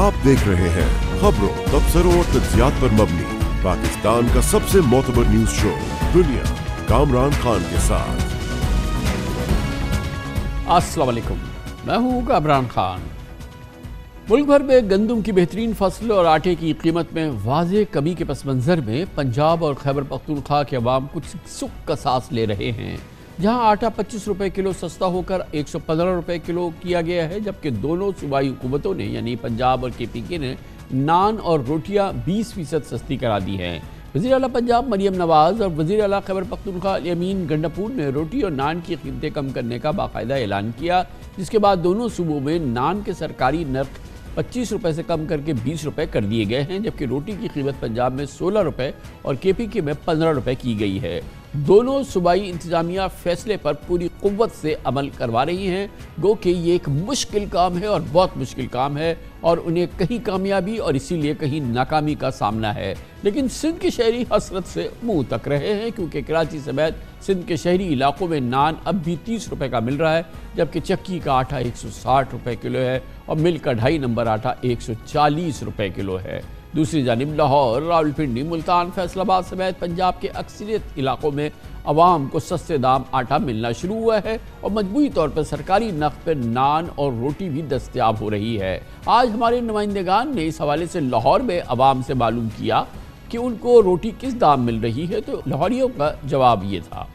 आप देख रहे हैं खबरों, तबसरों और तज्जियात पर मबनी पाकिस्तान का सबसे मोतबर न्यूज शो दुनिया, कामरान खान के साथ। अस्सलाम वालेकुम, मैं हूँ कामरान खान। मुल्क भर में गंदम की बेहतरीन फसल और आटे की कीमत में वाज़ेह कमी के पस मंज़र में पंजाब और खैबर पख्तूनख्वा के अवाम कुछ सुख का सांस ले रहे हैं। जहाँ आटा 25 रुपये किलो सस्ता होकर 115 रुपये किलो किया गया है, जबकि दोनों सूबाई हुकूमतों ने यानी पंजाब और KPK ने नान और रोटियाँ 20% सस्ती करा दी हैं। वज़ीर आला पंजाब मरियम नवाज़ और वज़ीर आला खैबर पख्तूनख्वा यामीन गंडापुर ने रोटी और नान की कीमतें कम करने का बाकायदा ऐलान किया, जिसके बाद दोनों सूबों में नान के सरकारी नर्ख 25 रुपये से कम करके 20 रुपये कर दिए गए हैं, जबकि रोटी की कीमत पंजाब में 16 रुपये और KPK में 15 रुपये की गई है। दोनों सूबाई इंतजामिया फैसले पर पूरी कुव्वत से अमल करवा रही हैं। गो कि ये एक मुश्किल काम है और बहुत मुश्किल काम है और उन्हें कहीं कामयाबी और इसीलिए कहीं नाकामी का सामना है। लेकिन सिंध के शहरी हसरत से मुंह तक रहे हैं, क्योंकि कराची समेत सिंध के शहरी इलाकों में नान अब भी 30 रुपये का मिल रहा है, जबकि चक्की का आटा 160 रुपये किलो है और मिल का 2.5 नंबर आटा 140 रुपये किलो है। दूसरी जानिब लाहौर, रावलपिंडी, मुल्तान, फैसलाबाद समेत पंजाब के अक्सरियत इलाकों में अवाम को सस्ते दाम आटा मिलना शुरू हुआ है और मजबूरी तौर पर सरकारी नक़द पर नान और रोटी भी दस्तयाब हो रही है। आज हमारे नुमाइंदगान ने इस हवाले से लाहौर में अवाम से मालूम किया कि उनको रोटी किस दाम मिल रही है, तो लाहौरियों का जवाब ये था।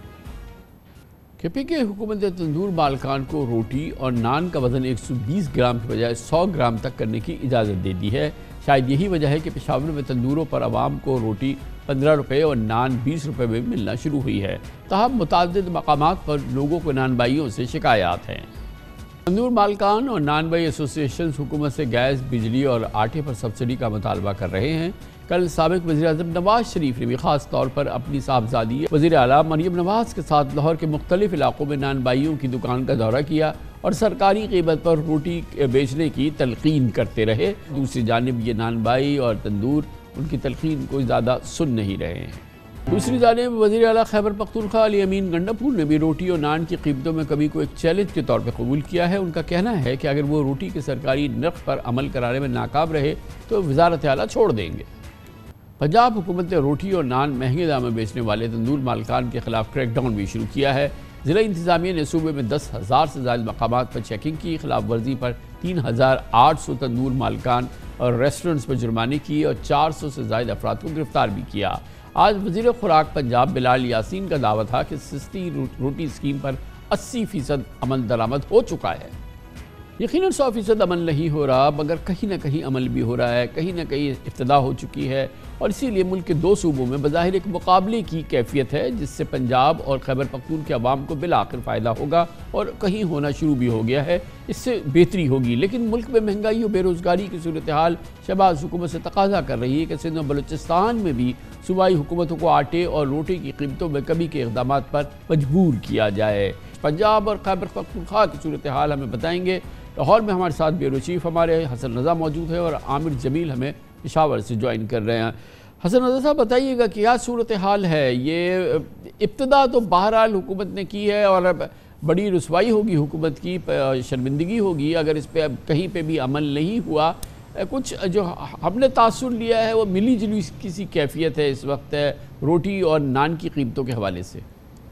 KPK हुकूमत ने तंदूर मालकान को रोटी और नान का वज़न 120 ग्राम की बजाय 100 ग्राम तक करने की इजाज़त दे दी है। शायद यही वजह है कि पेशावर में तंदूरों पर आवाम को रोटी 15 रुपये और नान 20 रुपये में मिलना शुरू हुई है। ताहम मुतादिद मकामात पर लोगों को नान बाइयों से शिकायत हैं। तंदूर मालकान और नान बाई एसोसिएशन हुकूमत से गैस, बिजली और आटे पर सब्सिडी का मुतालबा कर रहे हैं। कल साबिक वज़ीर-ए-आज़म नवाज शरीफ ने भी ख़ास तौर पर अपनी साहबजादी वज़ीर आला मरियम नवाज़ के साथ लाहौर के मुख्तलिफ इलाकों में नान बाइयों की दुकान का दौरा किया और सरकारी कीमत पर रोटी बेचने की तलकीन करते रहे। दूसरी जानिब ये नान बाई और तंदूर उनकी तलकीन को ज़्यादा सुन नहीं रहे हैं। दूसरी जानिब वज़ीर आला खैबर पख्तूनख्वा यामीन गंडापुर ने भी रोटी और नान की कीमतों में कमी को एक चैलेंज के तौर पर कबूल किया है। उनका कहना है कि अगर वो रोटी के सरकारी नर्ख पर अमल कराने में नाकाम रहे तो वज़ारत आला छोड़ देंगे। पंजाब हुकूमत ने रोटी और नान महंगे दाम में बेचने वाले तंदूर मालकान के खिलाफ क्रैकडाउन भी शुरू किया है। ज़िला इंतज़ामिया ने सूबे में 10,000 से ज़ायद मकामात पर चेकिंग की, खिलाफ वर्जी पर 3,800 तंदूर मालकान और रेस्टोरेंट्स पर जुर्माने किए और 400 से ज़ायद अफराद को गिरफ्तार भी किया। आज वज़ीर खुराक पंजाब बिलाल यासीन का दावा था कि सस्ती रोटी स्कीम पर 80% अमल दरामद हो चुका है। यकीनन 100% अमल नहीं हो रहा, मगर कहीं ना कहीं अमल भी हो रहा है, कहीं ना कहीं इब्तिदा हो चुकी है और इसीलिए मुल्क के 2 सूबों में बज़ाहिर एक मुकाबले की कैफियत है, जिससे पंजाब और खैबर पख्तून के अवाम को बिलाखिर फ़ायदा होगा और कहीं होना शुरू भी हो गया है, इससे बेहतरी होगी। लेकिन मुल्क में महंगाई और बेरोज़गारी की सूरत हाल शहबाज हुकूमत से तकाजा कर रही है कि सिंध और बलूचिस्तान में भी सूबाई हुकूमतों को आटे और रोटी की कीमतों में कमी के इक़दामात पर मजबूर किया जाए। पंजाब और खैबर पख्तूनख्वा की सूरत हाल हमें बताएंगे। लाहौर में हमारे साथ ब्यूरो चीफ हमारे हसन रज़ा मौजूद है और आमिर जमील हमें पेशावर से ज्वाइन कर रहे हैं। हसन रज़ा साहब बताइएगा कि क्या सूरत हाल है। ये इब्तिदा तो बहरहाल हुकूमत ने की है और अब बड़ी रुसवाई होगी हुकूमत की, शर्मिंदगी होगी अगर इस पर कहीं पे भी अमल नहीं हुआ। कुछ जो हमने तासुर लिया है वो मिली जुली किसी कैफियत है इस वक्त रोटी और नान की कीमतों के हवाले से।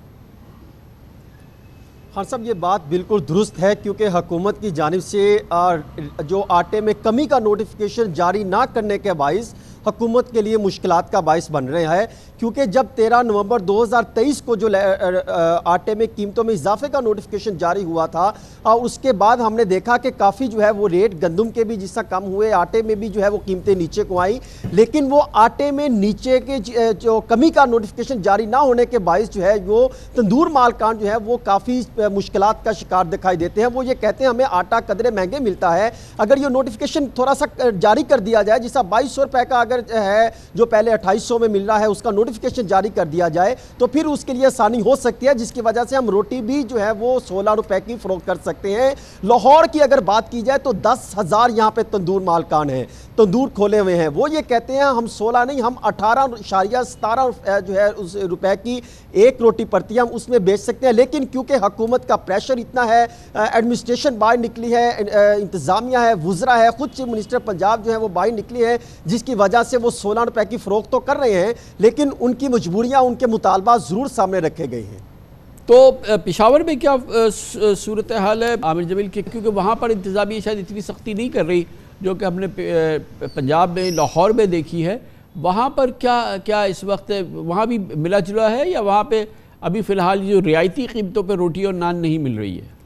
हाँ साहब, ये बात बिल्कुल दुरुस्त है, क्योंकि हुकूमत की जानिब से जो आटे में कमी का नोटिफिकेशन जारी ना करने के बाइस हुकूमत के लिए मुश्किलात का बाइस बन रहा है। क्योंकि जब 13 नवंबर 2023 को जो आटे में कीमतों में इजाफे का नोटिफिकेशन जारी हुआ था, उसके बाद हमने देखा कि काफ़ी जो है वो रेट गंदम के भी जिससा कम हुए, आटे में भी जो है वो कीमतें नीचे को आई। लेकिन वो आटे में नीचे के जो कमी का नोटिफिकेशन जारी ना होने के बाइस जो है वो तंदूर मालकान जो है वो काफ़ी मुश्किलात का शिकार दिखाई देते हैं। वो ये कहते हैं हमें आटा कदरे महंगे मिलता है, अगर ये नोटिफिकेशन थोड़ा सा जारी कर दिया जाए, जिसका 2200 रुपये का अगर है जो पहले 2800 में मिल रहा है, उसका نوٹیفیکیشن جاری کر دیا جائے تو پھر اس کے لیے آسانی ہو سکتی ہے، جس کی وجہ سے ہم روٹی بھی جو ہے وہ 16 روپے کی فروخت کر سکتے ہیں۔ لاہور کی اگر بات کی جائے تو 10,000 یہاں پہ تندور مالکان ہیں، تندور کھولے ہوئے ہیں، وہ یہ کہتے ہیں ہم 16 نہیں، ہم 18.17 جو ہے اس روپے کی ایک روٹی پڑتی ہے، ہم اس میں بیچ سکتے ہیں، لیکن کیونکہ حکومت کا پریشر اتنا ہے، ایڈمنسٹریشن باہر نکلی ہے، انتظامیہ ہے، وزراء ہے، خود چیف منسٹر پنجاب جو ہے وہ باہر نکلی ہے، جس کی وجہ سے وہ 16 روپے کی فروخت تو کر رہے ہیں، لیکن ان کی مجبوریاں، ان کے مطالبات ضرور سامنے رکھے گئے ہیں۔ تو پشاور میں کیا صورتحال ہے عامر جمیل کی؟ کیونکہ وہاں پر انتظامیہ شاید اتنی سختی نہیں کر رہی جو کہ ہم نے پنجاب میں، لاہور میں دیکھی ہے، وہاں پر کیا اس وقت وہاں بھی ملا جلا ہے، یا وہاں پہ ابھی فی الحال جو رعایتی قیمتوں پہ روٹی اور نان نہیں مل رہی ہے؟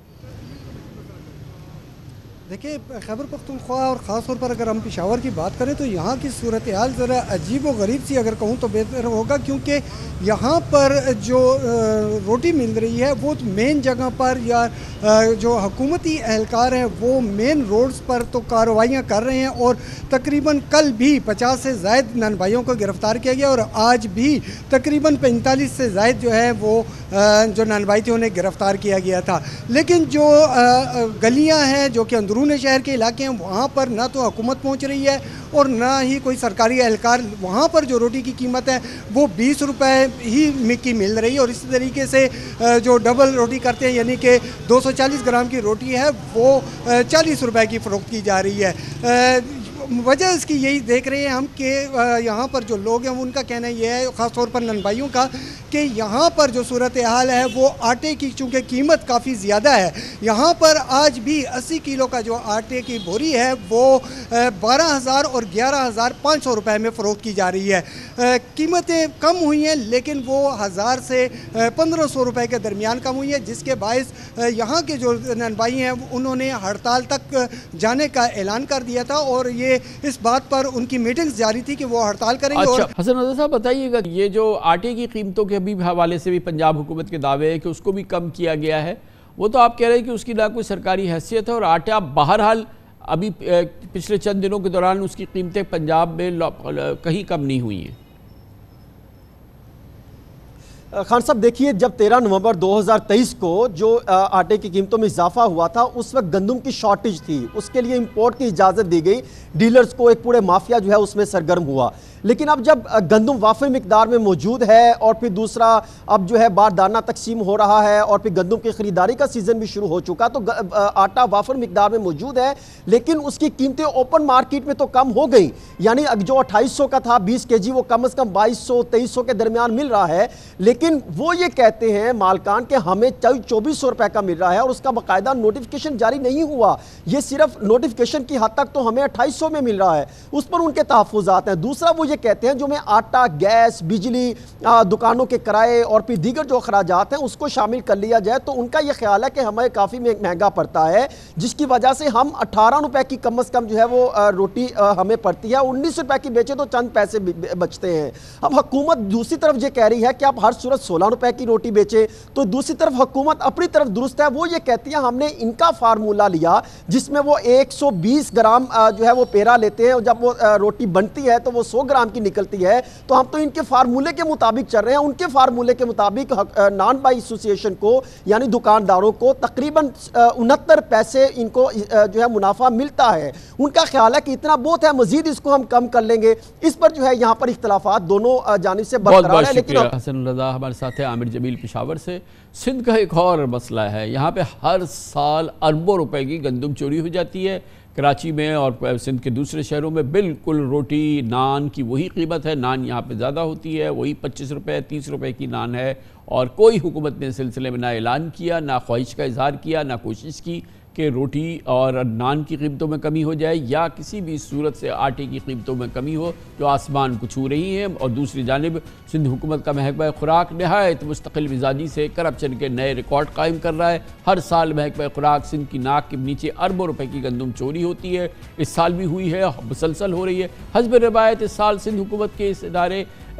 دیکھیں، خیبر پختونخوا اور خاص طور پر اگر ہم پشاور کی بات کریں تو یہاں کی صورتحال ذرا عجیب و غریب سی اگر کہوں تو بہتر ہوگا، کیونکہ یہاں پر جو روٹی مل رہی ہے وہ مین جگہ پر، یا جو حکومتی اہلکار ہیں وہ مین روڈز پر تو کارروائیاں کر رہے ہیں، اور تقریباً کل بھی 50 سے زائد نان بھائیوں کو گرفتار کیا گیا، اور آج بھی تقریباً 45 سے زائد جو ہے وہ جو نان بھائی تھے انہیں گرفتار کیا گیا تھا۔ لیکن جو گلیاں ہیں جو کہ اندرون شہر کے علاقے ہیں، وہاں پر نہ تو حکومت پہنچ رہی ہے اور نہ ہی کوئی سرکاری اہلکار، وہاں پر جو روٹی کی قیمت ہے وہ 20 روپے ہی کی مل رہی ہے، اور اسی طریقے سے جو ڈبل روٹی کرتے ہیں یعنی کہ 240 گرام کی روٹی ہے وہ 40 روپے کی فروخت کی جا رہی ہے۔ وجہ اس کی یہی دیکھ رہے ہیں ہم کہ یہاں پر جو لوگ ہیں ان کا کہنا یہ ہے، خاص طور پر نان بھائیوں کا، کہ یہاں پر جو صورتحال ہے وہ آٹے کی چونکہ قیمت کافی زیادہ ہے، یہاں پر آج بھی 80 کلو کا جو آٹے کی بوری ہے وہ 12,000 اور 11,500 روپے میں فروخت کی جا رہی ہے۔ قیمتیں کم ہوئی ہیں لیکن وہ 1,000 سے 1,500 روپے کے درمیان کم ہوئی ہے، جس کے باعث یہاں کے جو نان بھائی ہیں انہوں نے ہڑتال تک جانے کا اعلان کر دیا تھا، اور یہ اس بات پر ان کی میٹنگز جاری تھی کہ وہ ہڑتال کریں گے۔ اچھا حسن رضا صاحب بتائیے گا، یہ جو آٹے کی قیمتوں کے ابھی حوالے سے بھی پنجاب حکومت کے دعوے ہے کہ اس کو بھی کم کیا گیا ہے، وہ تو آپ کہہ رہے ہیں کہ اس کی نہ کوئی سرکاری حیثیت ہے، اور آٹا بہرحال ابھی پچھلے چند دنوں کے دوران اس کی قیمتیں پنجاب میں کہیں کم نہیں ہوئی ہیں۔ خان صاحب دیکھیے، جب 13 نومبر 2023 کو جو آٹے کی قیمتوں میں اضافہ ہوا تھا اس وقت گندم کی شارٹیج تھی، اس کے لیے امپورٹ کی اجازت دی گئی، ڈیلرز کو ایک پورے مافیا جو ہے اس میں سرگرم ہوا، لیکن اب جب گندم وافر مقدار میں موجود ہے اور پھر دوسرا اب جو ہے باردانہ تقسیم ہو رہا ہے اور پھر گندم کی خریداری کا سیزن بھی شروع ہو چکا، تو آٹا وافر مقدار میں موجود ہے، لیکن اس کی قیمتیں اوپن مارکیٹ میں تو کم ہو گئی، یعنی جو 2800 کا تھا 20 kg وہ کم از کم 2200-2300 کے درمیان مل رہا ہے، لیکن وہ یہ کہتے ہیں مالکان کہ ہمیں 2400 روپے کا مل رہا ہے اور اس کا باقاعدہ نوٹیفیکیشن جاری نہیں ہوا، یہ صرف نوٹیفیکیشن کی حد تک تو ہمیں 2800 میں مل رہا ہے، اس پر ان کے تحفظات ہیں۔ دوسرا وہ یہ کہتے ہیں جو میں آٹا، گیس، بجلی، دکانوں کے کرائے اور پھر دیگر جو اخراجات ہیں اس کو شامل کر لیا جائے تو ان کا یہ خیال ہے کہ ہمیں کافی مہنگا پڑتا ہے، جس کی وجہ سے ہم 18 روپے کی کم از کم جو ہے وہ روٹی ہمیں پڑتی ہے، 19 روپے کی بیچے تو چند پیسے بچتے ہیں۔ اب حکومت دوسری طرف یہ کہہ رہی ہے کہ آپ ہر صورت 16 روپے کی روٹی بیچے، تو دوسری طرف حکومت اپنی طرف درست ہے، وہ یہ کہتی ہے ہم نے ان کا فارمولہ لیا جس میں وہ 120 گرام جو ہے وہ پیرا لیتے ہیں، اور جب وہ روٹی بنتی ہے تو وہ 100 گرام کی نکلتی ہے، تو ہم تو ان کے فارمولے کے مطابق چل رہے ہیں، ان کے فارمولے کے مطابق نان بائی ایسوسیشن کو یعنی دکانداروں کو تقریباً 69 پیسے ان کو جو ہے منافع ملتا ہے، ان کا خیال ہے کہ اتنا بہت ہے، مزید اس کو ہم کم کر لیں گے، اس پر جو ہے یہاں پر اختلافات دونوں جانب سے برقرار ہے۔ لیکن حسن رضا ہمارے ساتھ ہے، عامر جمیل پشاور سے۔ سندھ کا ایک اور مسئلہ ہے، یہاں پہ ہر سال اربوں روپے کی گندم چوری ہو جاتی ہے، کراچی میں اور سندھ کے دوسرے شہروں میں بالکل روٹی نان کی وہی قیمت ہے، نان یہاں پہ زیادہ ہوتی ہے، وہی 25 روپے 30 روپے کی نان ہے، اور کوئی حکومت نے اس سلسلے میں نہ اعلان کیا، نہ خواہش کا اظہار کیا، نہ کوشش کی کہ روٹی اور نان کی قیمتوں میں کمی ہو جائے یا کسی بھی صورت سے آٹے کی قیمتوں میں کمی ہو جو آسمان کو چھو رہی ہیں۔ اور دوسری جانب سندھ حکومت کا محکمہ خوراک نہایت مستقل مزاجی سے کرپشن کے نئے ریکارڈ قائم کر رہا ہے، ہر سال محکمہ خوراک سندھ کی ناک کے نیچے اربوں روپے کی گندم چوری ہوتی ہے، اس سال بھی ہوئی ہے، مسلسل ہو رہی ہے۔ حسب روایت اس سال سندھ حکومت کے اس ادارے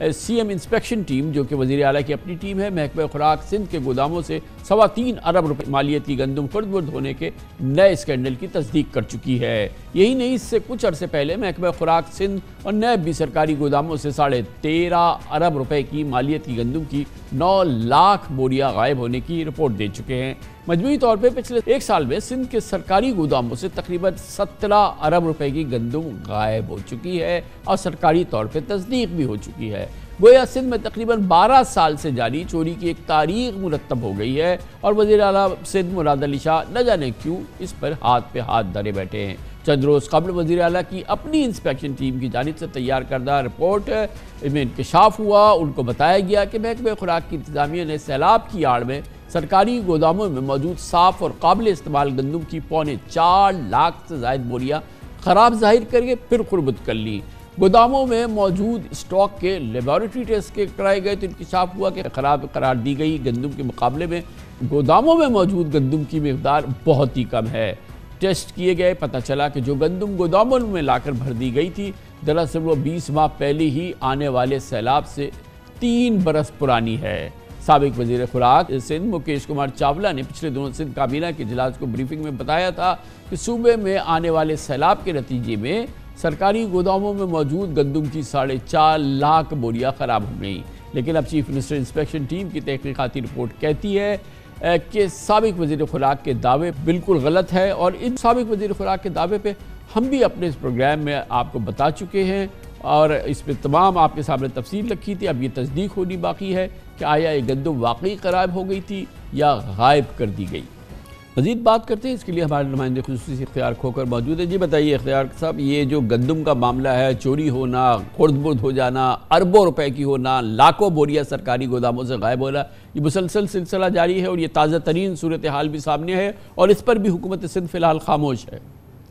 سی ایم انسپیکشن ٹیم جو کہ وزیر اعلیٰ کی اپنی ٹیم ہے، محکمہ خوراک سندھ کے گوداموں سے 3.25 ارب روپے مالیتی گندم خرد برد ہونے کے نئے اسکینڈل کی تصدیق کر چکی ہے۔ یہی نہیں، اس سے کچھ عرصے پہلے محکمہ خوراک سندھ اور نیب بھی سرکاری گوداموں سے 13.5 ارب روپے کی مالیتی گندم کی 9 لاکھ بوریاں غائب ہونے کی رپورٹ دے چکے ہیں۔ مجموعی طور پہ پچھلے ایک سال میں سندھ کے سرکاری گوداموں سے تقریباً 17 ارب روپے کی گندم غائب ہو چکی ہے اور سرکاری طور پہ تصدیق بھی ہو چکی ہے۔ گویا سندھ میں تقریباً 12 سال سے جاری چوری کی ایک تاریخ مرتب ہو گئی ہے اور وزیر اعلیٰ سندھ مراد علی شاہ نہ جانے کیوں اس پر ہاتھ پہ ہاتھ دھرے بیٹھے ہیں۔ چند روز قبل وزیر اعلیٰ کی اپنی انسپیکشن ٹیم کی جانب سے تیار کردہ رپورٹ میں انکشاف ہوا۔ ان کو بتایا گیا کہ محکمہ خوراک کی انتظامیہ نے سیلاب کی آڑ میں سرکاری گوداموں میں موجود صاف اور قابل استعمال گندم کی 4.25 لاکھ سے زائد بوریاں خراب ظاہر کر کے پھر خربت کر لی۔ گوداموں میں موجود اسٹاک کے لیبارٹری ٹیسٹ کرائے گئے تو انکشاف ہوا کہ خراب قرار دی گئی گندم کے مقابلے میں گوداموں میں موجود گندم کی مقدار بہت ہی کم ہے۔ ٹیسٹ کیے گئے، پتہ چلا کہ جو گندم گوداموں میں لا کر بھر دی گئی تھی دراصل وہ 20 ماہ پہلے ہی آنے والے سیلاب سے 3 برس پرانی ہے۔ سابق وزیر خوراک سندھ مکیش کمار چاولہ نے پچھلے دنوں سندھ کابینہ کے اجلاس کو بریفنگ میں بتایا تھا کہ صوبے میں آنے والے سیلاب کے نتیجے میں سرکاری گوداموں میں موجود گندم کی 4.5 لاکھ بوریاں خراب ہو گئیں، لیکن اب چیف منسٹر انسپیکشن ٹیم کی تحقیقاتی رپورٹ کہتی ہے کہ سابق وزیر خوراک کے دعوے بالکل غلط ہے، اور ان سابق وزیر خوراک کے دعوے پہ ہم بھی اپنے اس پروگرام میں آپ کو بتا چکے ہیں اور اس پہ تمام آپ کے سامنے تفصیل رکھی تھی۔ اب یہ تصدیق ہونی باقی ہے کہ آیا یہ گندم واقعی خراب ہو گئی تھی یا غائب کر دی گئی۔ مزید بات کرتے ہیں، اس کے لیے ہمارے نمائندے خصوصی سے اختیار کھوکر موجود ہے۔ جی بتائیے اختیار صاحب، یہ جو گندم کا معاملہ ہے، چوری ہونا، خرد برد ہو جانا، اربوں روپے کی ہونا، لاکھوں بوریاں سرکاری گوداموں سے غائب ہونا، یہ مسلسل سلسلہ جاری ہے اور یہ تازہ ترین صورتحال بھی سامنے ہے اور اس پر بھی حکومت سندھ فی الحال خاموش ہے۔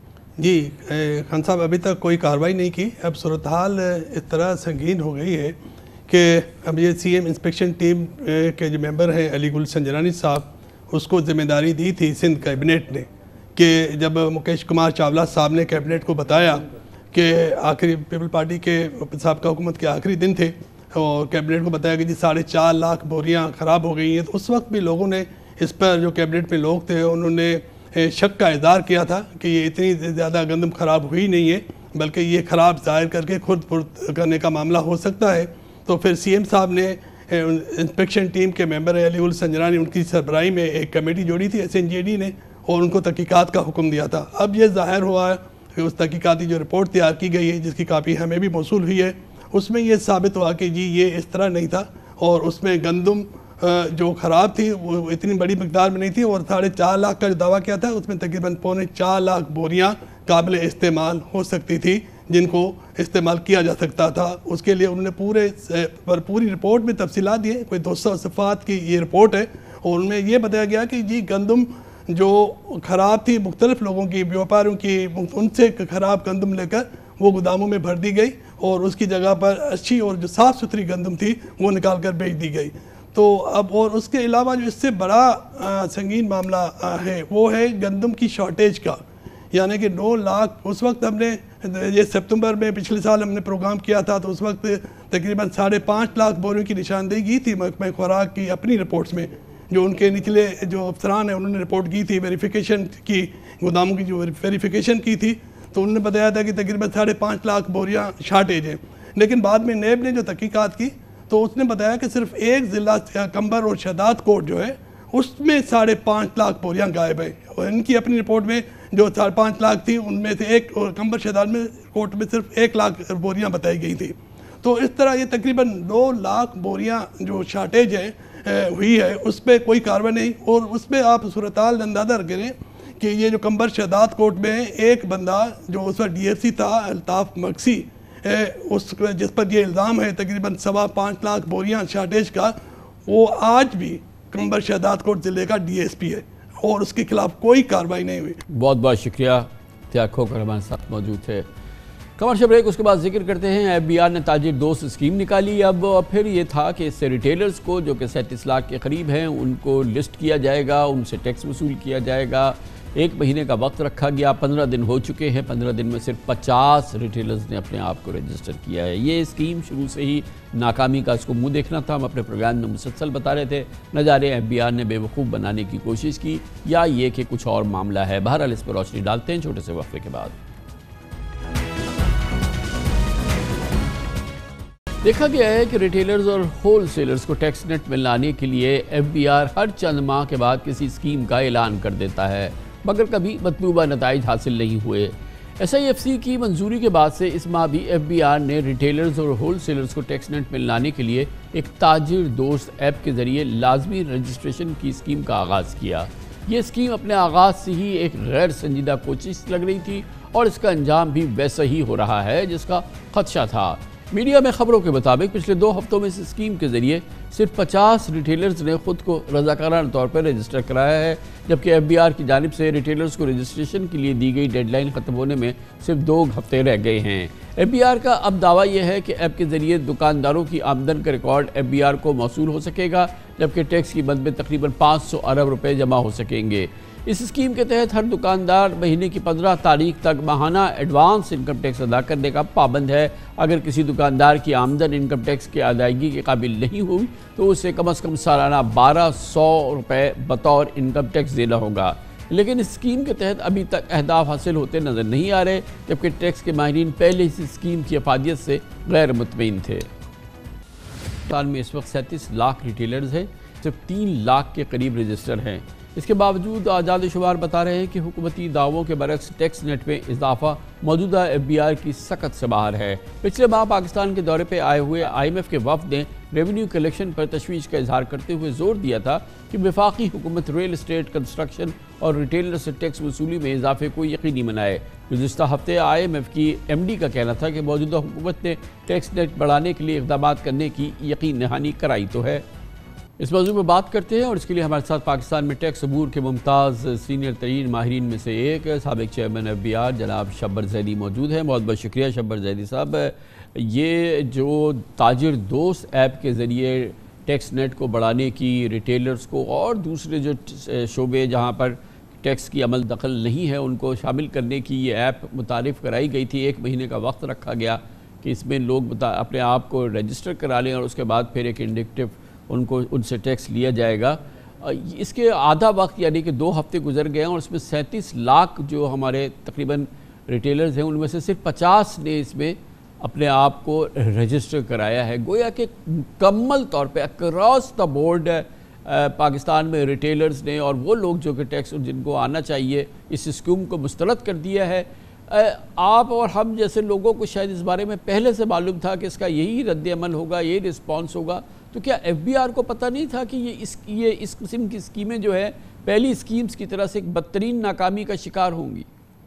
جی خان صاحب، ابھی تک کوئی کارروائی نہیں کی۔ اب صورتحال اس طرح سنگین ہو گئی ہے کہ اب یہ سی ایم انسپیکشن ٹیم کے جو ممبر ہیں علی گل سنجرانی صاحب، اس کو ذمہ داری دی تھی سندھ کیبنٹ نے کہ جب مکیش کمار چاولہ صاحب نے کیبنٹ کو بتایا کہ آخری پیپل پارٹی کے سابقہ حکومت کے آخری دن تھے اور کیبنٹ کو بتایا کہ جی 4.5 لاکھ بوریاں خراب ہو گئی ہیں، تو اس وقت بھی لوگوں نے اس پر، جو کیبنٹ میں لوگ تھے، انہوں نے شک کا اظہار کیا تھا کہ یہ اتنی زیادہ گندم خراب ہوئی نہیں ہے بلکہ یہ خراب ظاہر کر کے خرد برد کرنے کا معاملہ ہو سکتا ہے۔ تو پھر سی ایم صاحب نے انسپیکشن ٹیم کے ممبر علی گل سنجرانی، ان کی سربراہی میں ایک کمیٹی جوڑی تھی SNJD نے، اور ان کو تحقیقات کا حکم دیا تھا۔ اب یہ ظاہر ہوا کہ اس تحقیقاتی جو رپورٹ تیار کی گئی ہے، جس کی کاپی ہمیں بھی موصول ہوئی ہے، اس میں یہ ثابت ہوا کہ جی یہ اس طرح نہیں تھا اور اس میں گندم جو خراب تھی وہ اتنی بڑی مقدار میں نہیں تھی، اور 4.5 لاکھ کا جو دعویٰ کیا تھا اس میں تقریباً 4.25 لاکھ بوریاں قابل استعمال ہو سکتی تھی جن کو استعمال کیا جا سکتا تھا۔ اس کے لیے انہوں نے پوری رپورٹ میں تفصیلات دی ہیں، کوئی 200 صفحات کی یہ رپورٹ ہے، اور ان میں یہ بتایا گیا کہ جی گندم جو خراب تھی مختلف لوگوں کی، بیوپاروں کی، ان سے خراب گندم لے کر وہ گوداموں میں بھر دی گئی اور اس کی جگہ پر اچھی اور جو صاف ستھری گندم تھی وہ نکال کر بیچ دی گئی۔ تو اب اور اس کے علاوہ جو اس سے بڑا سنگین معاملہ ہے وہ ہے گندم کی شارٹیج کا، یعنی کہ 9 لاکھ، اس وقت ہم نے یہ ستمبر میں پچھلے سال ہم نے پروگرام کیا تھا تو اس وقت تقریباً 5.5 لاکھ بوریوں کی نشاندہی کی تھی محکمہ خوراک کی اپنی رپورٹس میں، جو ان کے نچلے جو افسران ہیں انہوں نے رپورٹ کی تھی، ویریفیکیشن کی، گوداموں کی جو ویریفیکیشن کی تھی، تو انہوں نے بتایا تھا کہ تقریباً 5.5 لاکھ بوریاں شارٹیج ہیں۔ لیکن بعد میں نیب نے جو تحقیقات کی تو اس نے بتایا کہ صرف ایک ضلع کمبر اور شہداد کوٹ جو ہے اس میں 5.5 لاکھ بوریاں غائب ہیں، اور ان کی اپنی رپورٹ میں جو 5.5 لاکھ تھی ان میں سے ایک، اور کمبر شہداد میں کوٹ میں صرف 1 لاکھ بوریاں بتائی گئی تھی۔ تو اس طرح یہ تقریباً 2 لاکھ بوریاں جو شارٹیج ہے ہوئی ہے، اس پہ کوئی کارروائی نہیں، اور اس میں آپ صورتحال اندازہ کریں کہ یہ جو کمبر شہداد کوٹ میں ایک بندہ جو اس وقت DFC تھا، الطاف مکسی، جس پر یہ الزام ہے تقریباً 5.25 لاکھ بوریاں شارٹیج کا، وہ آج بھی کمبر شہداد کوٹ ضلع کا DSP ہے اور اس کے خلاف کوئی کارروائی نہیں ہوئی۔ بہت بہت شکریہ تیاگ کھوکر ہمارے ساتھ موجود ہے۔ کمرشل بریک، اس کے بعد ذکر کرتے ہیں FBR نے تاجر دوست اسکیم نکالی۔ اب پھر یہ تھا کہ اس سے ریٹیلرز کو جو کہ 37 لاکھ کے قریب ہیں ان کو لسٹ کیا جائے گا، ان سے ٹیکس وصول کیا جائے گا، 1 महीने का वक्त रखा गया, 15 दिन हो चुके हैं। 15 दिन में सिर्फ 50 रिटेलर्स ने अपने आप को रजिस्टर किया है। ये स्कीम शुरू से ही नाकामी का इसको मुंह देखना था। हम अपने प्रोग्राम में मुसलसल बता रहे थे, न जाने FBI ने बेवकूफ़ बनाने की कोशिश की या ये कि कुछ और मामला है। बहरहाल इस पर रोशनी डालते हैं छोटे से वक्फे के बाद। देखा गया है कि रिटेलर्स और होल सेलर्स को टैक्स नेट में लाने के लिए FBI हर चंद माह के बाद किसी स्कीम का ऐलान कर देता है, मगर कभी मतलूबा नताइज हासिल नहीं हुए। SIFC की मंजूरी के बाद से इस माह भी FBI ने रिटेलर्स और होल सेलर्स को टैक्स नेट में लाने के लिए एक ताजिर दोस्त ऐप के ज़रिए लाजमी रजिस्ट्रेशन की स्कीम का आगाज़ किया। ये स्कीम अपने आगाज़ से ही एक गैर संजीदा कोशिश लग रही थी और इसका अंजाम भी वैसा ही हो रहा है जिसका खदशा था। मीडिया में खबरों के मुताबिक पिछले 2 हफ्तों में इस स्कीम के ज़रिए सिर्फ 50 रिटेलर्स ने खुद को रज़ाकाराना तौर पर रजिस्टर कराया है, जबकि FBI की जानिब से रिटेलर्स को रजिस्ट्रेशन के लिए दी गई डेडलाइन ख़त्म होने में सिर्फ 2 हफ्ते रह गए हैं। FBI का अब दावा यह है कि ऐप के ज़रिए दुकानदारों की आमदन का रिकॉर्ड FBI को मौसूल हो सकेगा, जबकि टैक्स की मद में तकरीबन 500 अरब रुपये जमा हो सकेंगे। इस स्कीम के तहत हर दुकानदार महीने की 15 तारीख तक माहाना एडवांस इनकम टैक्स अदा करने का पाबंद है। अगर किसी दुकानदार की आमदन इनकम टैक्स की अदायगी के काबिल नहीं हुई तो उसे कम से कम सालाना 1200 रुपये बतौर इनकम टैक्स देना होगा। लेकिन इस स्कीम के तहत अभी तक अहदाफ हासिल होते नज़र नहीं आ रहे, जबकि टैक्स के माहिरीन पहले इस स्कीम की अफादियत से गैर मुतमईन थे। पाकिस्तान में इस वक्त 37 लाख रिटेलर्स हैं, सिर्फ 3 लाख के करीब रजिस्टर हैं। इसके बावजूद आज़ाद शुमार बता रहे हैं कि हुकूमती दावों के बरक्स टैक्स नेट में इजाफा मौजूदा FBI की सकत से बाहर है। पिछले माह पाकिस्तान के दौरे पर आए हुए IMF के वफद ने रेवेन्यू कलेक्शन पर तशवीश का इजहार करते हुए जोर दिया था कि वफाकी हुकूमत रियल एस्टेट, कंस्ट्रक्शन और रिटेलर से टैक्स वसूली में इजाफे को यकीनी बनाए। गुज़िश्ता हफ्ते IMF की MD का कहना था कि मौजूदा हुकूमत ने टैक्स नेट बढ़ाने के लिए इक़दाम करने की यकीन दहानी कराई तो है। इस मौजूद में बात करते हैं और इसके लिए हमारे साथ पाकिस्तान में टैक्स अबूर के मुमताज़ सीनियर तरीन माहिरीन में से एक साबिक चेयरमैन FBI जनाब शब्बर ज़ैदी मौजूद हैं। बहुत बहुत शुक्रिया शब्बर ज़ैदी साहब। ये जो ताजिर दोस्त ऐप के ज़रिए टैक्स नेट को बढ़ाने की, रिटेलर्स को और दूसरे जो शोबे जहाँ पर टैक्स की अमल दखल नहीं है उनको शामिल करने की ये ऐप मुतारिफ़ कराई गई थी। 1 महीने का वक्त रखा गया कि इसमें लोग अपने आप को रजिस्टर करा लें और उसके बाद फिर एक इंडिकेटिव उनसे टैक्स लिया जाएगा। इसके आधा वक्त यानी कि 2 हफ्ते गुजर गए हैं और इसमें 37 लाख जो हमारे तकरीबन रिटेलर्स हैं उनमें से सिर्फ 50 ने इसमें अपने आप को रजिस्टर कराया है। गोया कि मुकम्मल तौर पे अक्रॉस द बोर्ड पाकिस्तान में रिटेलर्स ने और वो लोग जो कि टैक्स जिनको आना चाहिए इस स्कीम को मुस्तरद कर दिया है। आप और हम जैसे लोगों को शायद इस बारे में पहले से मालूम था कि इसका यही रद्द अमल होगा, यही रिस्पॉन्स होगा, तो क्या FBI को पता नहीं था कि ये इस किस्म की स्कीमें जो है पहली स्कीम्स की तरह से एक बदतरीन नाकामी का शिकार होंगी?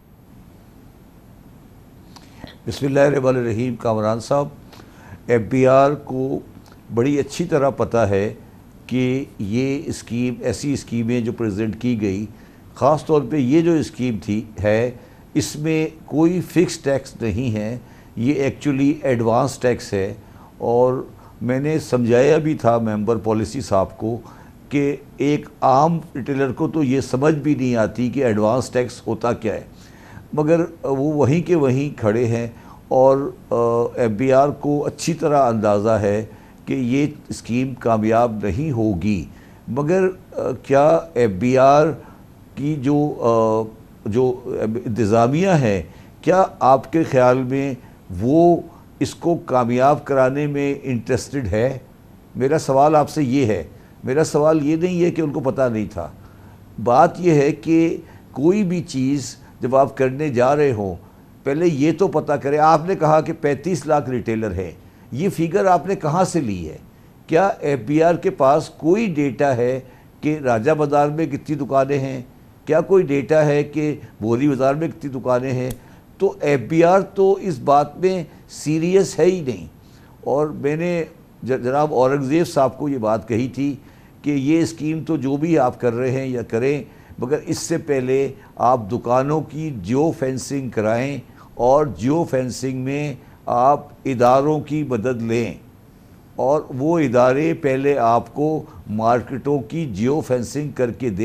बिस्मिल्लाहिर्रहमानिर्रहीम। कामरान साहब, FBI को बड़ी अच्छी तरह पता है कि ये स्कीम, ऐसी स्कीमें जो प्रेजेंट की गई, ख़ास तौर पे ये जो स्कीम है इसमें कोई फ़िक्स टैक्स नहीं है, ये एक्चुअली एडवांस टैक्स है। और मैंने समझाया भी था मेंबर पॉलिसी साहब को कि एक आम रिटेलर को तो ये समझ भी नहीं आती कि एडवांस टैक्स होता क्या है, मगर वो वहीं के वहीं खड़े हैं और FBI को अच्छी तरह अंदाज़ा है कि ये स्कीम कामयाब नहीं होगी। मगर क्या FBI की जो इंतज़ामिया है, क्या आपके ख़्याल में वो इसको कामयाब कराने में इंटरेस्टेड है? मेरा सवाल आपसे ये है। मेरा सवाल ये नहीं है कि उनको पता नहीं था। बात ये है कि कोई भी चीज़ जब आप करने जा रहे हो पहले ये तो पता करें। आपने कहा कि 35 लाख रिटेलर हैं, ये फिगर आपने कहाँ से ली है? क्या FBI के पास कोई डेटा है कि राजा बाज़ार में कितनी दुकानें हैं? क्या कोई डेटा है कि बोरी बाज़ार में कितनी दुकानें हैं? तो FBI तो इस बात में सीरियस है ही नहीं। और मैंने जनाब औरंगज़ेब साहब को ये बात कही थी कि ये स्कीम तो जो भी आप कर रहे हैं या करें, मगर इससे पहले आप दुकानों की जियो फेंसिंग कराएं और जियो फेंसिंग में आप इदारों की मदद लें और वो इदारे पहले आपको मार्केटों की जियो फेंसिंग करके दें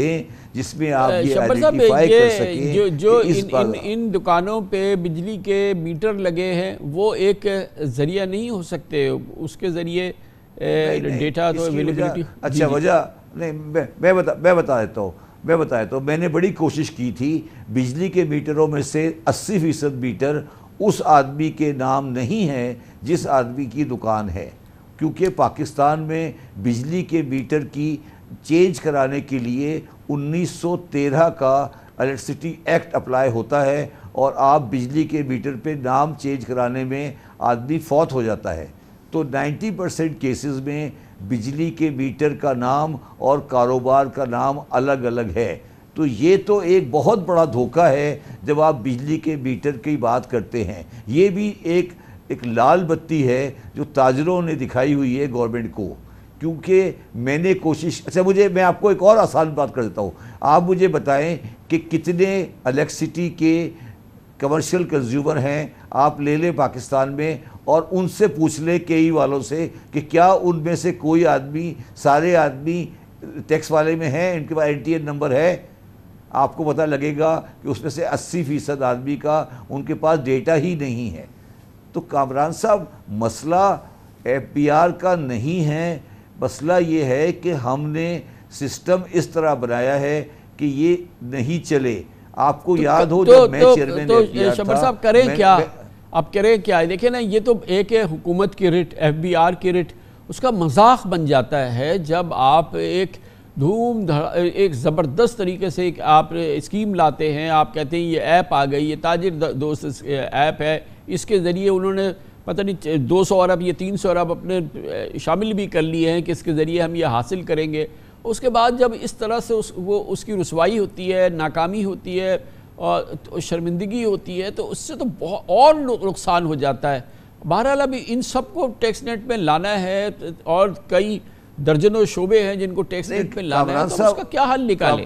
جس میں آپ یہ شبر صاحب آئیڈینٹیفائی کر سکیں جو ان دکانوں پہ بجلی کے میٹر لگے ہیں وہ ایک ذریعہ نہیں ہو سکتے اس کے ذریعے ڈیٹا تو اویلیبلٹی؟ اچھا وجہ نہیں، میں بتا دیتا ہوں میں نے بڑی کوشش کی تھی، بجلی کے میٹروں میں سے 80% میٹر اس آدمی کے نام نہیں ہے جس آدمی کی دکان ہے، کیونکہ پاکستان میں بجلی کے میٹر کی چینج کرانے کے لیے 1913 کا الیکٹرسٹی ایکٹ اپلائی ہوتا ہے، اور آپ بجلی کے میٹر پہ نام چینج کرانے میں آدمی فوت ہو جاتا ہے، تو 90% کیسز میں بجلی کے میٹر کا نام اور کاروبار کا نام الگ الگ ہے۔ تو یہ تو ایک بہت بڑا دھوکہ ہے جب آپ بجلی کے میٹر کی بات کرتے ہیں۔ یہ بھی ایک لال بتی ہے جو تاجروں نے دکھائی ہوئی ہے گورنمنٹ کو، کیونکہ میں نے کوشش، اچھا میں آپ کو ایک اور آسان بات کر دیتا ہوں، آپ مجھے بتائیں کہ کتنے الیکٹرسٹی کے کمرشل کنزیومر ہیں، آپ لے لیں پاکستان میں اور ان سے پوچھ لیں کئی والوں سے کہ کیا ان میں سے کوئی آدمی، سارے آدمی ٹیکس والے میں ہیں، ان کے پاس NTN نمبر ہے؟ آپ کو پتہ لگے گا کہ اس میں سے 80% آدمی کا ان کے پاس ڈیٹا ہی نہیں ہے۔ تو کامران صاحب، مسئلہ FBR کا نہیں ہے، مسئلہ یہ ہے کہ ہم نے سسٹم اس طرح بنایا ہے کہ یہ نہیں چلے۔ آپ کو یاد ہو جب میں چیئرمین FBR تھا، شبر صاحب کریں کیا؟ آپ کریں کیا؟ دیکھیں نا، یہ تو ایک ہے حکومت کی رٹ، FBR کی رٹ، اس کا مذاق بن جاتا ہے جب آپ ایک ایک زبردست طریقے سے آپ اسکیم لاتے ہیں، آپ کہتے ہیں یہ ایپ آ گئی، یہ تاجر دوست ایپ ہے، اس کے ذریعے انہوں نے پتہ نہیں 200 ارب یا 300 ارب اپنے شامل بھی کر لیے ہیں کہ اس کے ذریعے ہم یہ حاصل کریں گے۔ اس کے بعد جب اس طرح سے اس کی رسوائی ہوتی ہے، ناکامی ہوتی ہے اور شرمندگی ہوتی ہے، تو اس سے تو بہت اور نقصان ہو جاتا ہے۔ بہرحال ابھی ان سب کو ٹیکس نیٹ میں لانا ہے، اور کئی درجنوں شعبے ہیں جن کو ٹیکس نیٹ میں لانا ہے، تو اس کا کیا حل نکالیں؟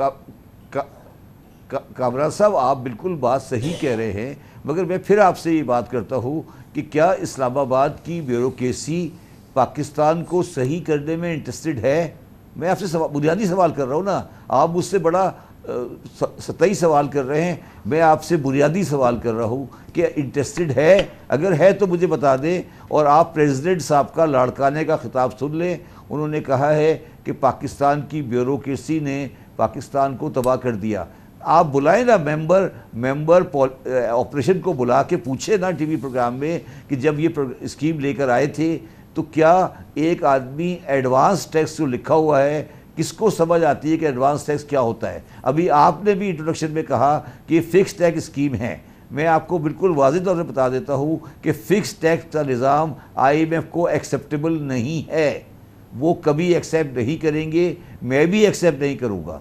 کامران صاحب، آپ بالکل بات صحیح کہہ رہے ہیں، مگر میں پھر آپ سے یہ بات کرتا ہوں کہ کیا اسلام آباد کی بیوروکریسی پاکستان کو صحیح کرنے میں انٹرسٹڈ ہے؟ میں آپ سے بنیادی سوال کر رہا ہوں نا، آپ مجھ سے بڑا سطحی سوال کر رہے ہیں، میں آپ سے بنیادی سوال کر رہا ہوں کہ انٹرسٹڈ ہے؟ اگر ہے تو مجھے بتا دیں، اور آپ پریزیڈنٹ صاحب کا لاڑکانے کا خطاب سن لیں، انہوں نے کہا ہے کہ پاکستان کی بیوروکریسی نے پاکستان کو تباہ کر دیا۔ آپ بلائیں نا ممبر آپریشن کو بلا کے پوچھیں نا ٹی وی پروگرام میں کہ جب یہ اسکیم لے کر آئے تھے تو کیا ایک آدمی ایڈوانس ٹیکس جو لکھا ہوا ہے، کس کو سمجھ آتی ہے کہ ایڈوانس ٹیکس کیا ہوتا ہے؟ ابھی آپ نے بھی انٹروڈکشن میں کہا کہ یہ فکس ٹیکس اسکیم ہے۔ میں آپ کو بالکل واضح طور سے بتا دیتا ہوں کہ فکس ٹیکس کا نظام IMF کو ایکسیپٹیبل نہیں ہے، وہ کبھی ایکسیپٹ نہیں کریں گے، میں بھی ایکسیپٹ نہیں کروں گا۔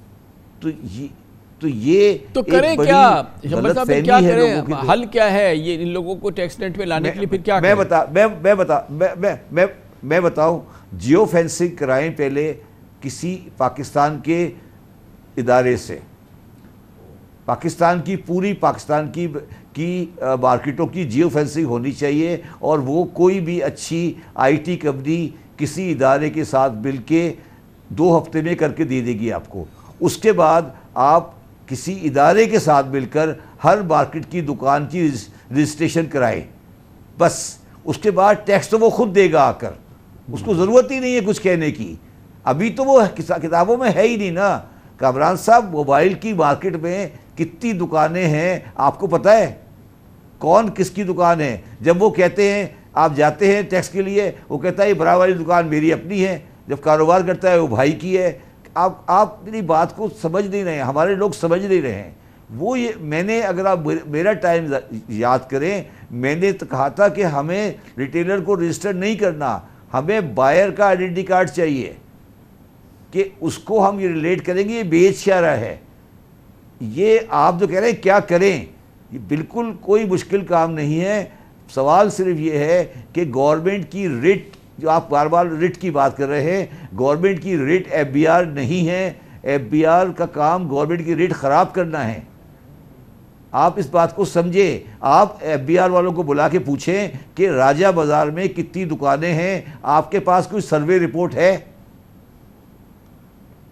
تو یہ کریں کیا؟ شبر صاحب کیا کریں؟ حل کیا ہے یہ ان لوگوں کو ٹیکس نیٹ پہ لانے کے لیے؟ پھر کیا کریں؟ میں بتاؤں، جیو فینسنگ کرائیں پہلے کسی پاکستان کے ادارے سے، پاکستان کی پوری پاکستان کی مارکیٹوں کی جیو فینسنگ ہونی چاہیے، اور وہ کوئی بھی اچھی IT کمپنی کسی ادارے کے ساتھ مل کے 2 ہفتے میں کر کے دے دے گی آپ کو۔ اس کے بعد آپ کسی ادارے کے ساتھ مل کر ہر مارکیٹ کی دکان کی رجسٹریشن کرائیں، بس اس کے بعد ٹیکس تو وہ خود دے گا آ کر، اس کو ضرورت ہی نہیں ہے کچھ کہنے کی۔ ابھی تو وہ کتابوں میں ہے ہی نہیں نا۔ کامران صاحب، موبائل کی مارکیٹ میں کتنی دکانیں ہیں آپ کو پتہ ہے؟ کون کس کی دکان ہے؟ جب وہ کہتے ہیں، آپ جاتے ہیں ٹیکس کے لیے، وہ کہتا ہے یہ برا والی دکان میری اپنی ہے، جب کاروبار کرتا ہے وہ بھائی کی ہے۔ آپ میری بات کو سمجھ نہیں رہے ہیں، ہمارے لوگ سمجھ نہیں رہے ہیں۔ وہ یہ میں نے، اگر آپ میرا ٹائم یاد کریں، میں نے تو کہا تھا کہ ہمیں ریٹیلر کو رجسٹر نہیں کرنا، ہمیں بائر کا آئیڈینٹی کارڈ چاہیے کہ اس کو ہم یہ ریلیٹ کریں گے یہ بیچ کیا رہا ہے۔ یہ آپ جو کہہ رہے ہیں کیا کریں، یہ بالکل کوئی مشکل کام نہیں ہے۔ سوال صرف یہ ہے کہ گورنمنٹ کی ریٹ، جو آپ بار بار ریٹ کی بات کر رہے ہیں، گورنمنٹ کی ریٹ FBR نہیں ہے۔ FBR کا کام گورنمنٹ کی ریٹ خراب کرنا ہے۔ آپ اس بات کو سمجھیں۔ آپ FBR والوں کو بلا کے پوچھیں کہ راجہ بازار میں کتنی دکانیں ہیں، آپ کے پاس کوئی سروے رپورٹ ہے؟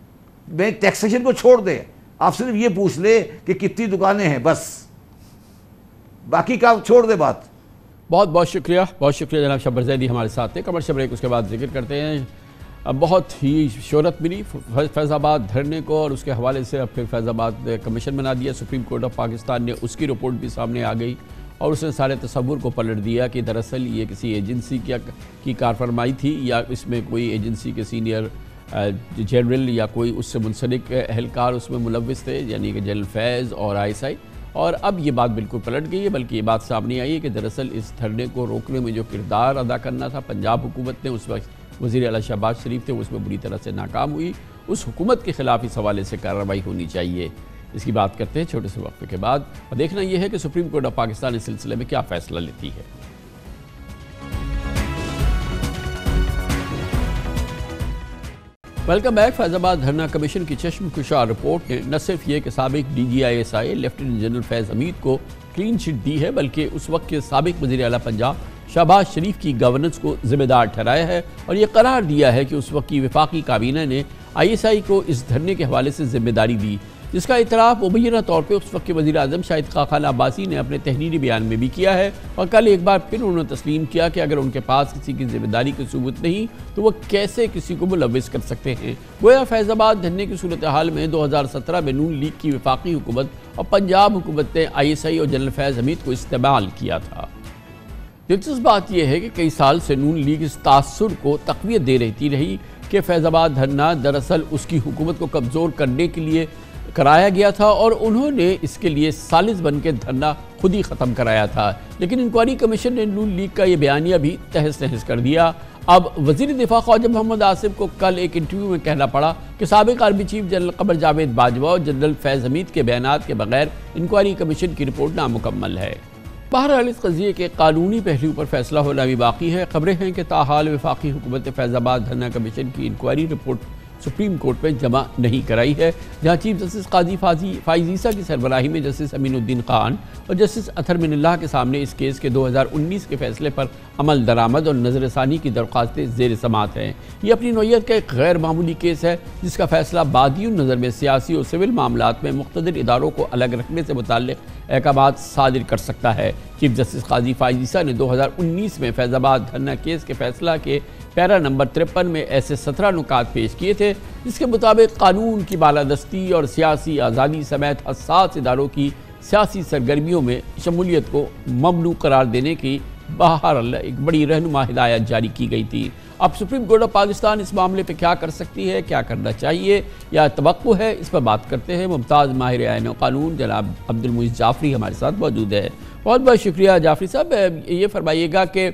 میں ٹیکسیشن کو چھوڑ دیں, آپ صرف یہ پوچھ لیں کہ کتنی دکانیں ہیں, بس باقی کا چھوڑ دے بات. بہت بہت شکریہ جناب شبر زیدی ہمارے ساتھ تھے. کمرشل بریک, اس کے بعد ذکر کرتے ہیں. بہت ہی شہرت ملی فیض آباد دھرنے کو, اور اس کے حوالے سے اب پھر فیض آباد کمیشن بنا دیا سپریم کورٹ آف پاکستان نے, اس کی رپورٹ بھی سامنے آ گئی اور اس نے سارے تصور کو پلٹ دیا کہ دراصل یہ کسی ایجنسی کی کارفرمائی تھی, یا اس میں کوئی ایجنسی کے سینئر جنرل یا کوئی اس سے منسلک اہلکار اس میں ملوث تھے, یعنی کہ جنرل فیض اور ISI. اور اب یہ بات بالکل پلٹ گئی ہے, بلکہ یہ بات سامنے آئی ہے کہ دراصل اس دھرنے کو روکنے میں جو کردار ادا کرنا تھا پنجاب حکومت نے, اس وقت وزیر اعلیٰ شہباز شریف تھے, اس میں بری طرح سے ناکام ہوئی. اس حکومت کے خلاف اس حوالے سے کارروائی ہونی چاہیے. اس کی بات کرتے ہیں چھوٹے سے وقفے کے بعد, اور دیکھنا یہ ہے کہ سپریم کورٹ آف پاکستان اس سلسلے میں کیا فیصلہ لیتی ہے. Welcome back. فیض آباد دھرنا کمیشن کی چشم کشا رپورٹ نے نہ صرف یہ کہ سابق DG ISI lieutenant general Faiz Hameed کو کلین چٹ دی ہے, بلکہ اس وقت کے سابق وزیر اعلیٰ پنجاب شہباز شریف کی گورننس کو ذمہ دار ٹھہرایا ہے, اور یہ قرار دیا ہے کہ اس وقت کی وفاقی کابینہ نے ISI کو اس دھرنے کے حوالے سے ذمہ داری دی, جس کا اعتراف مبینہ طور پہ اس وقت کے وزیر اعظم شاہد خاقان عباسی نے اپنے تحریری بیان میں بھی کیا ہے. اور کل ایک بار پھر انہوں نے تسلیم کیا کہ اگر ان کے پاس کسی کی ذمہ داری کی ثبوت نہیں تو وہ کیسے کسی کو ملوث کر سکتے ہیں. گویا فیض آباد دھرنے کی صورتحال میں 2017 میں نون لیگ کی وفاقی حکومت اور پنجاب حکومت نے ISI اور جنرل فیض حمید کو استعمال کیا تھا. دلچسپ بات یہ ہے کہ کئی سال سے نون لیگ اس تاثر کو تقویت دے رہی کہ فیض آباد دھرنا دراصل اس کی حکومت کو کمزور کرنے کے لیے کرایا گیا تھا, اور انہوں نے اس کے لیے سالس بن کے دھرنا خود ہی ختم کرایا تھا. لیکن انکوائری کمیشن نے نون لیگ کا یہ بیانیہ بھی تہس نہس کر دیا. اب وزیر دفاع خواجہ محمد آصف کو کل ایک انٹرویو میں کہنا پڑا کہ سابق army chief general Qamar Javed Bajwa اور جنرل فیض حمید کے بیانات کے بغیر انکوائری کمیشن کی رپورٹ نامکمل ہے. بہرحال اس قضیے کے قانونی پہلو پر فیصلہ ہونا بھی باقی ہے. خبریں ہیں کہ تاحال وفاقی حکومت فیض آباد دھرنا کمیشن کی انکوائری رپورٹ سپریم کورٹ میں جمع نہیں کرائی ہے, جہاں چیف جسٹس قاضی فائز عیسیٰ کی سربراہی میں جسٹس امین الدین خان اور جسٹس اطہر من اللہ کے سامنے اس کیس کے 2019 کے فیصلے پر عمل درآمد اور نظر ثانی کی درخواستیں زیر سماعت ہیں. یہ اپنی نوعیت کا ایک غیر معمولی کیس ہے جس کا فیصلہ بادی النظر میں سیاسی اور سول معاملات میں مقتدر اداروں کو الگ رکھنے سے متعلق احکامات صادر کر سکتا ہے. چیف جسٹس قاضی فائز عیسیٰ نے 2019 میں فیض آباد دھرنا کیس کے فیصلہ کے پیرا نمبر 53 میں ایسے 17 نکات پیش کیے تھے جس کے مطابق قانون کی بالادستی اور سیاسی آزادی سمیت حساس اداروں کی سیاسی سرگرمیوں میں شمولیت کو ممنوع قرار دینے کی بہرحال ایک بڑی رہنما ہدایت جاری کی گئی تھی. اب سپریم کورٹ آف پاکستان اس معاملے پہ کیا کر سکتی ہے, کیا کرنا چاہیے یا توقع ہے, اس پر بات کرتے ہیں. ممتاز ماہر عین و قانون جناب عبدالمعیز جعفری ہمارے ساتھ موجود ہے. بہت بہت شکریہ جعفری صاحب. یہ فرمائیے گا کہ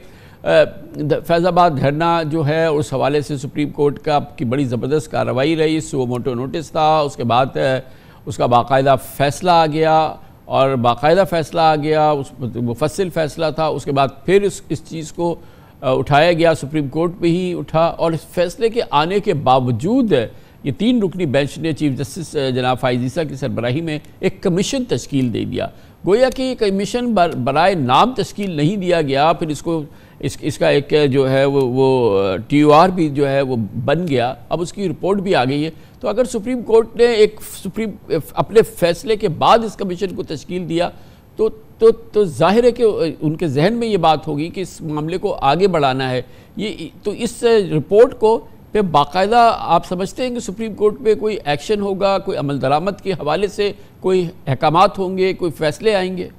فیض آباد دھرنا جو ہے اس حوالے سے سپریم کورٹ کی بڑی زبردست کارروائی رہی, سو موٹو نوٹس تھا, اس کے بعد اس کا باقاعدہ فیصلہ آ گیا, اور باقاعدہ فیصلہ آ گیا, اس مفصل فیصلہ تھا. اس کے بعد پھر اس چیز کو اٹھایا گیا, سپریم کورٹ پہ ہی اٹھا, اور اس فیصلے کے آنے کے باوجود یہ 3 رکنی بینچ نے چیف جسٹس جناب فائز عیسیٰ کی سربراہی میں ایک کمیشن تشکیل دے دیا. گویا کہ یہ کمیشن برائے نام تشکیل نہیں دیا گیا, پھر اس کا ایک جو ہے وہ TOR بھی جو ہے وہ بن گیا, اب اس کی رپورٹ بھی آ گئی ہے. تو اگر سپریم کورٹ نے اپنے فیصلے کے بعد اس کمیشن کو تشکیل دیا تو ظاہر ہے کہ ان کے ذہن میں یہ بات ہوگی کہ اس معاملے کو آگے بڑھانا ہے. تو اس رپورٹ کو پہ باقاعدہ آپ سمجھتے ہیں کہ سپریم کورٹ پہ کوئی ایکشن ہوگا, کوئی عمل درآمد کے حوالے سے کوئی احکامات ہوں گے, کوئی فیصلے آئیں گے؟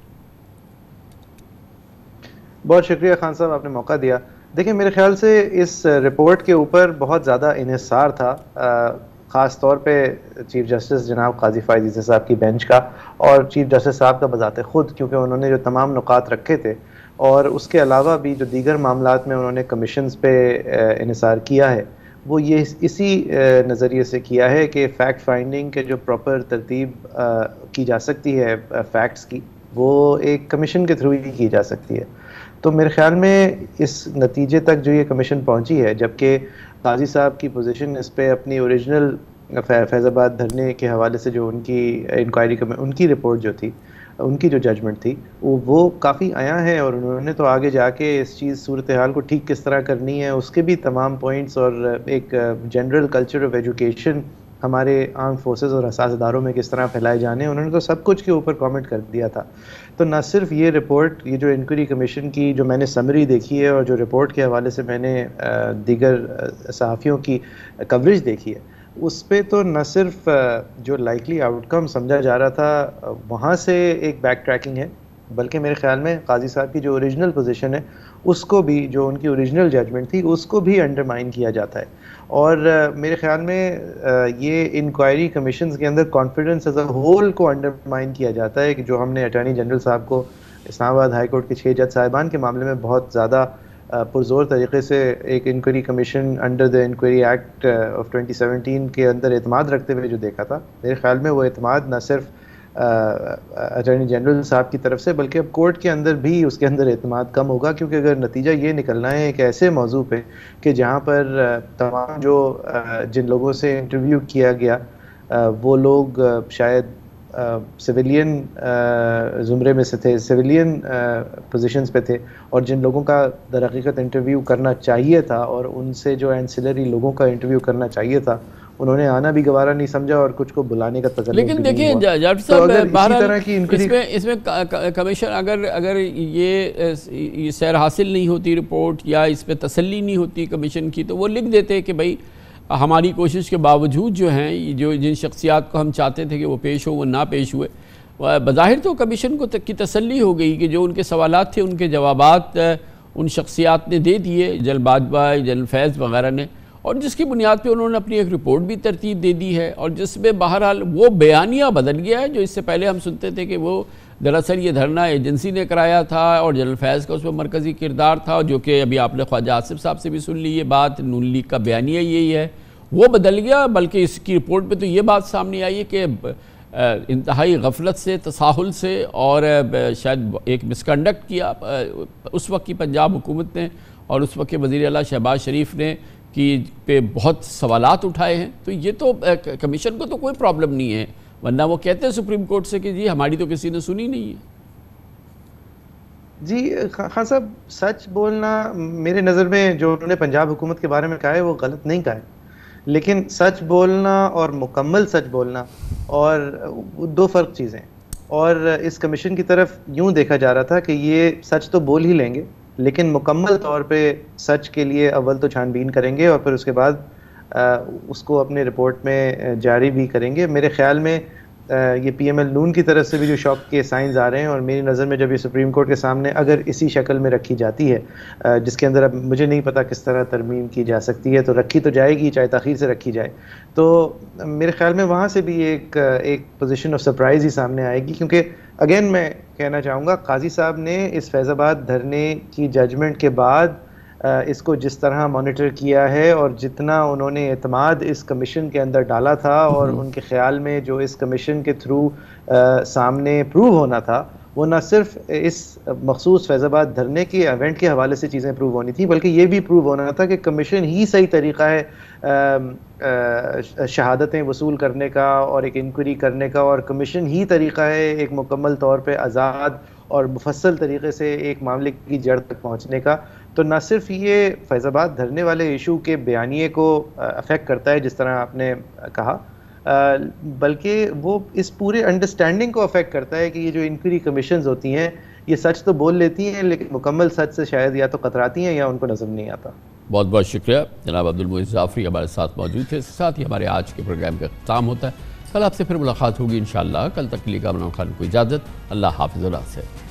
بہت شکریہ خان صاحب, آپ نے موقع دیا. دیکھیں میرے خیال سے اس رپورٹ کے اوپر بہت زیادہ انحصار تھا, خاص طور پہ چیف جسٹس جناب قاضی فائز عیسیٰ صاحب کی بینچ کا اور چیف جسٹس صاحب کا بذات خود, کیونکہ انہوں نے جو تمام نکات رکھے تھے اور اس کے علاوہ بھی جو دیگر معاملات میں انہوں نے کمیشنز پہ انحصار کیا ہے وہ یہ اسی نظریے سے کیا ہے کہ فیکٹ فائنڈنگ کے جو پراپر ترتیب کی جا سکتی ہے فیکٹس کی, وہ ایک کمیشن کے تھرو ہی کی جا سکتی ہے. تو میرے خیال میں اس نتیجے تک جو یہ کمیشن پہنچی ہے, جبکہ قاضی صاحب کی پوزیشن اس پہ اپنی اوریجنل فیض آباد دھرنے کے حوالے سے جو ان کی انکوائری ان کی رپورٹ جو تھی, ان کی جو ججمنٹ تھی وہ کافی آیا ہے, اور انہوں نے تو آگے جا کے اس چیز صورتحال کو ٹھیک کس طرح کرنی ہے اس کے بھی تمام پوائنٹس اور ایک جنرل کلچر آف ایجوکیشن ہمارے آرم فورسز اور حساس اداروں میں کس طرح پھیلائے جانے ہیں، انہوں نے تو سب کچھ کے اوپر کامنٹ کر دیا تھا. تو نہ صرف یہ رپورٹ، یہ جو انکوائری کمیشن کی جو میں نے سمری دیکھی ہے اور جو رپورٹ کے حوالے سے میں نے دیگر صحافیوں کی کوریج دیکھی ہے، اس پہ تو نہ صرف جو لائکلی آؤٹ کم سمجھا جا رہا تھا وہاں سے ایک بیک ٹریکنگ ہے، بلکہ میرے خیال میں قاضی صاحب کی جو اوریجنل پوزیشن ہے اس کو بھی، جو ان کی اوریجنل ججمنٹ تھی، اس کو بھی انڈرمائن کیا جاتا ہے. اور میرے خیال میں یہ انکوائری کمیشنز کے اندر کانفیڈنس ایز اے ہول کو انڈرمائن کیا جاتا ہے، کہ جو ہم نے اٹارنی جنرل صاحب کو اسلام آباد ہائی کورٹ کے 6 جج صاحبان کے معاملے میں بہت زیادہ پرزور طریقے سے ایک inquiry commission under the inquiry act of 2017 کے اندر اعتماد رکھتے ہوئے جو دیکھا تھا، میرے خیال میں وہ اعتماد نہ صرف اٹارنی جنرل صاحب کی طرف سے بلکہ اب کورٹ کے اندر بھی اس کے اندر اعتماد کم ہوگا، کیونکہ اگر نتیجہ یہ نکلنا ہے ایک ایسے موضوع پہ کہ جہاں پر تمام جو جن لوگوں سے انٹرویو کیا گیا وہ لوگ شاید سویلین زمرے میں سے تھے، سویلین پوزیشنز پہ تھے، اور جن لوگوں کا در حقیقت انٹرویو کرنا چاہیے تھا اور ان سے جو اینسلری لوگوں کا انٹرویو کرنا چاہیے تھا، انہوں نے آنا بھی گوارا نہیں سمجھا اور کچھ کو بلانے کا تکلف. لیکن دیکھیں جج صاحب، اس میں کمیشن اگر یہ سیر حاصل نہیں ہوتی رپورٹ یا اس پہ تسلی نہیں ہوتی کمیشن کی، تو وہ لکھ دیتے کہ بھائی ہماری کوشش کے باوجود جو ہیں جو جن شخصیات کو ہم چاہتے تھے کہ وہ پیش ہو وہ نہ پیش ہوئے. بظاہر تو کمیشن کی تسلی ہو گئی کہ جو ان کے سوالات تھے ان کے جوابات ان شخصیات نے دے دیے، جنرل باجوہ، جنرل فیض وغیرہ نے، اور جس کی بنیاد پہ انہوں نے اپنی ایک رپورٹ بھی ترتیب دے دی ہے، اور جس میں بہرحال وہ بیانیہ بدل گیا ہے. جو اس سے پہلے ہم سنتے تھے کہ وہ دراصل یہ دھرنا ایجنسی نے کرایا تھا اور جنرل فیض کا اس میں مرکزی کردار تھا، جو کہ ابھی آپ نے خواجہ آصف صاحب سے بھی سن لی یہ بات، نون لیگ کا بیانیہ یہی ہے، وہ بدل گیا. بلکہ اس کی رپورٹ پہ تو یہ بات سامنے آئی ہے کہ انتہائی غفلت سے، تساہل سے اور شاید ایک مسکنڈکٹ کیا اس وقت کی پنجاب حکومت نے اور اس وقت کے وزیر اعلیٰ شہباز شریف نے کی پہ بہت سوالات اٹھائے ہیں. تو یہ تو کمیشن کو تو کوئی پرابلم نہیں ہے، ورنہ وہ کہتے ہیں سپریم کورٹ سے کہ جی ہماری تو کسی نے سنی نہیں ہے. جی خان صاحب، سچ بولنا میرے نظر میں جو انہوں نے پنجاب حکومت کے بارے میں کہا ہے وہ غلط نہیں کہا ہے، لیکن سچ بولنا اور مکمل سچ بولنا اور دو فرق چیزیں. اور اس کمیشن کی طرف یوں دیکھا جا رہا تھا کہ یہ سچ تو بول ہی لیں گے، لیکن مکمل طور پہ سچ کے لیے اول تو چھان بین کریں گے اور پھر اس کے بعد اس کو اپنے رپورٹ میں جاری بھی کریں گے. میرے خیال میں یہ پی ایم ایل نون کی طرف سے بھی جو شاک کے سائنز آ رہے ہیں، اور میری نظر میں جب یہ سپریم کورٹ کے سامنے اگر اسی شکل میں رکھی جاتی ہے جس کے اندر اب مجھے نہیں پتا کس طرح ترمیم کی جا سکتی ہے، تو رکھی تو جائے گی چاہے تاخیر سے رکھی جائے، تو میرے خیال میں وہاں سے بھی ایک پوزیشن آف سرپرائز ہی سامنے آئے گی. کیونکہ اگین میں کہنا چاہوں گا قاضی صاحب نے اس فیض آباد دھرنے کی ججمنٹ کے بعد اس کو جس طرح مانیٹر کیا ہے اور جتنا انہوں نے اعتماد اس کمیشن کے اندر ڈالا تھا اور ان کے خیال میں جو اس کمیشن کے تھرو سامنے پروو ہونا تھا، وہ نہ صرف اس مخصوص فیض آباد دھرنے کے ایونٹ کے حوالے سے چیزیں پروو ہونی تھیں، بلکہ یہ بھی پروو ہونا تھا کہ کمیشن ہی صحیح طریقہ ہے شہادتیں وصول کرنے کا اور ایک انکوائری کرنے کا، اور کمیشن ہی طریقہ ہے ایک مکمل طور پہ آزاد اور مفصل طریقے سے ایک معاملے کی جڑ تک پہنچنے کا. تو نہ صرف یہ فیض آباد دھرنے والے ایشو کے بیانیے کو افیکٹ کرتا ہے جس طرح آپ نے کہا، بلکہ وہ اس پورے انڈرسٹینڈنگ کو افیکٹ کرتا ہے کہ یہ جو انکوائری کمیشنز ہوتی ہیں یہ سچ تو بول لیتی ہیں لیکن مکمل سچ سے شاید یا تو کتراتی ہیں یا ان کو نظر نہیں آتا. بہت بہت شکریہ جناب عبدالمعز جعفری ہمارے ساتھ موجود تھے. اس کے ساتھ ہی ہمارے آج کے پروگرام کا اختتام ہوتا ہے. کل آپ سے پھر ملاقات ہوگی انشاءاللہ. کل تک کے لیے کامران خان کو اجازت. اللہ حافظ. اللہ سے